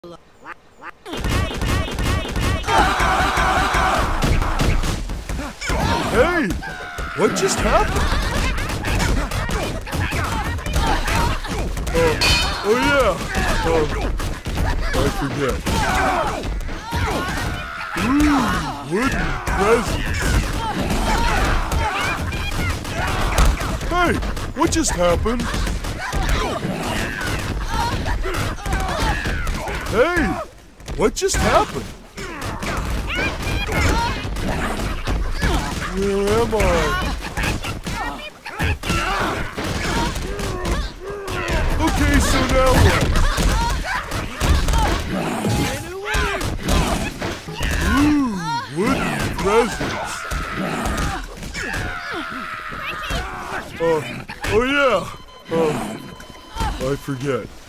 Hey! What just happened? Oh yeah! I forget. Ooh, wooden presents. Hey! What just happened? Hey! What just happened? Where am I? Okay, so now what? Ooh, wooden presents. Oh yeah. I forget.